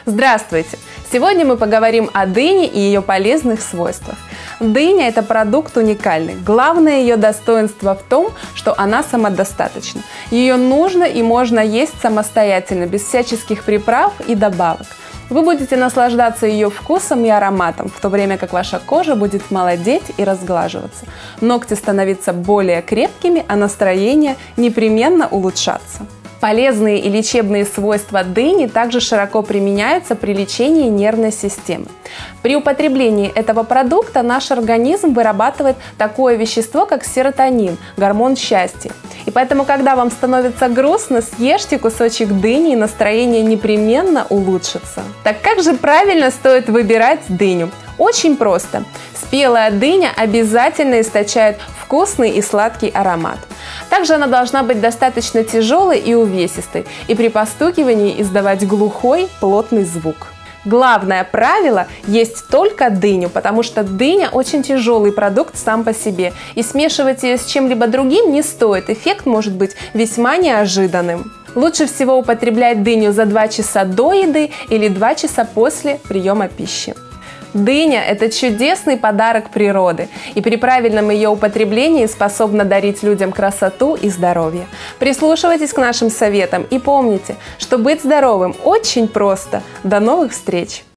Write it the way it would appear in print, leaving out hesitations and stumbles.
Здравствуйте! Сегодня мы поговорим о дыне и ее полезных свойствах. Дыня – это продукт уникальный. Главное ее достоинство в том, что она самодостаточна. Ее нужно и можно есть самостоятельно, без всяческих приправ и добавок. Вы будете наслаждаться ее вкусом и ароматом, в то время как ваша кожа будет молодеть и разглаживаться. Ногти становиться более крепкими, а настроение непременно улучшаться. Полезные и лечебные свойства дыни также широко применяются при лечении нервной системы. При употреблении этого продукта наш организм вырабатывает такое вещество, как серотонин, гормон счастья. И поэтому, когда вам становится грустно, съешьте кусочек дыни, и настроение непременно улучшится. Так как же правильно стоит выбирать дыню? Очень просто. Спелая дыня обязательно источает вкусный и сладкий аромат. Также она должна быть достаточно тяжелой и увесистой, и при постукивании издавать глухой, плотный звук. Главное правило – есть только дыню, потому что дыня очень тяжелый продукт сам по себе, и смешивать ее с чем-либо другим не стоит, эффект может быть весьма неожиданным. Лучше всего употреблять дыню за 2 часа до еды или 2 часа после приема пищи. Дыня – это чудесный подарок природы, и при правильном ее употреблении способна дарить людям красоту и здоровье. Прислушивайтесь к нашим советам и помните, что быть здоровым очень просто. До новых встреч!